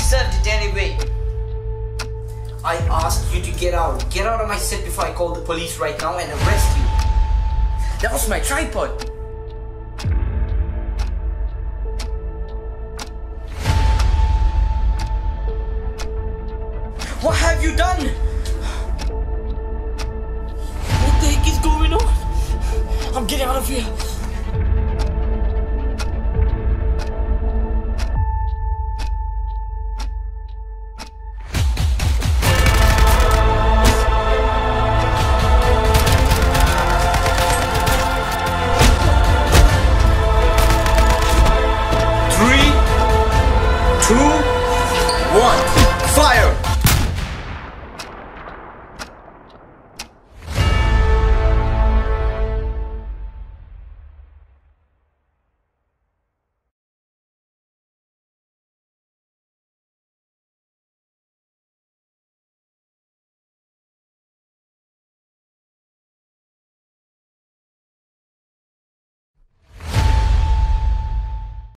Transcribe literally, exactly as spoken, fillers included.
deserved it anyway. I asked you to get out. Get out of my set before I call the police right now and arrest you. That was my tripod. What have you done? What the heck is going on? I'm getting out of here. Three, two, one.